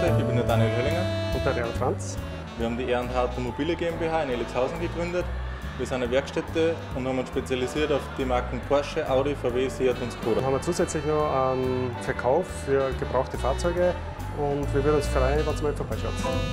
euch, ich bin der Daniel Höllinger. Und der Real Franz. Wir haben die R&H Automobile GmbH in Elixhausen gegründet. Wir sind eine Werkstätte und haben uns spezialisiert auf die Marken Porsche, Audi, VW, Seat und Skoda. Dann haben wir zusätzlich noch einen Verkauf für gebrauchte Fahrzeuge und wir würden uns freuen, wenn ihr mal vorbeischaut.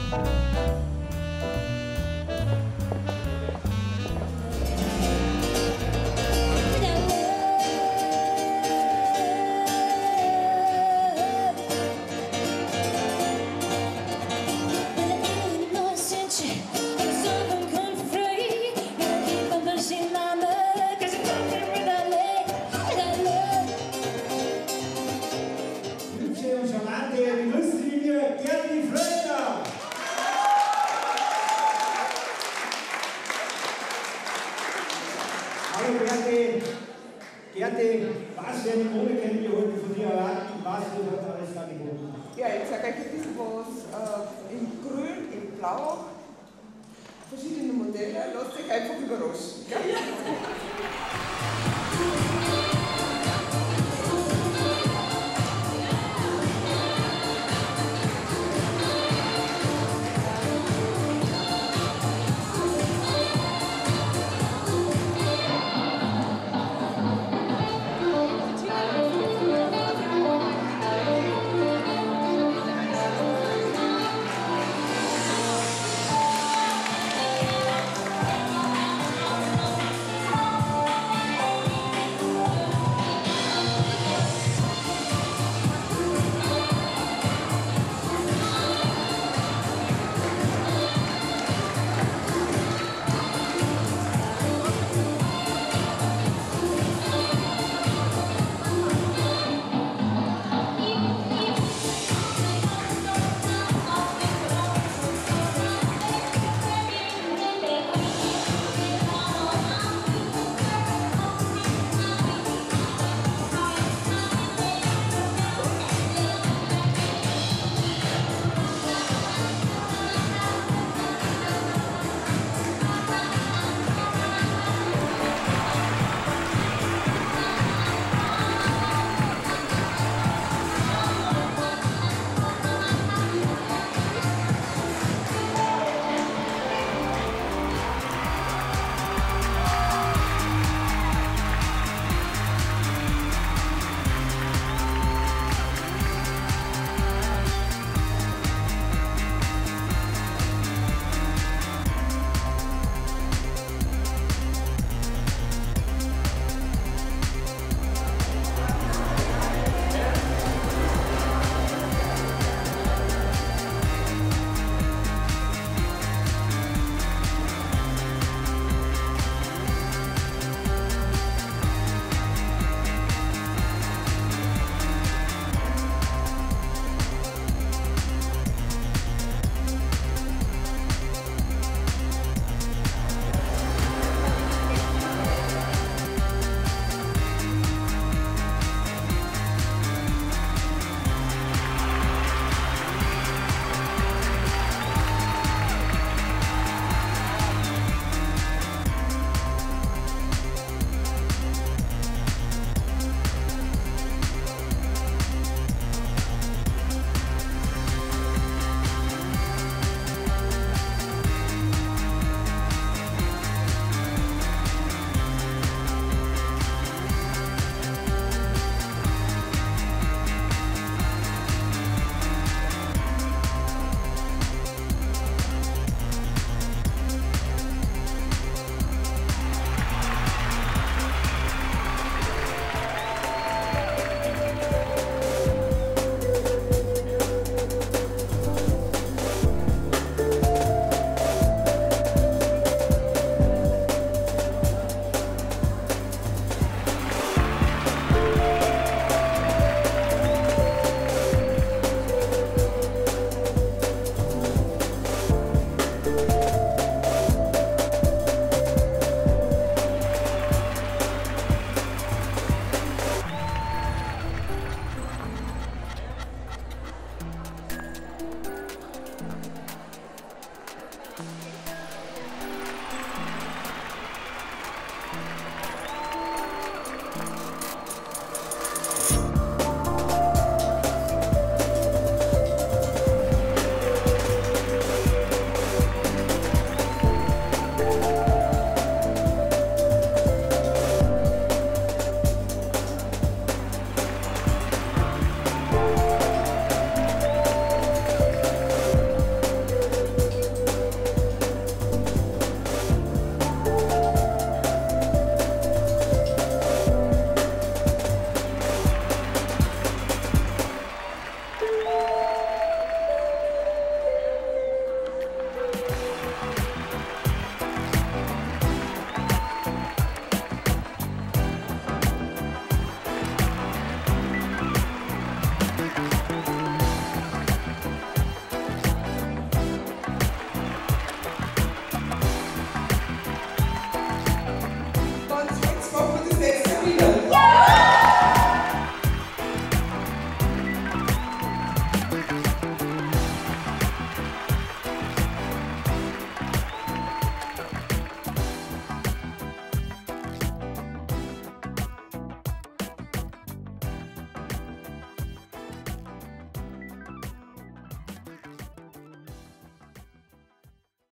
Die Luftlinie Gerdi Fröner. Hallo Gerdi, was für eine Mode können wir heute von dir erwarten? Was wird heute alles angeboten? Ja, ich zeige euch ein bisschen was in Grün, in Blau, verschiedene Modelle, lasst euch einfach überraschen. Gell?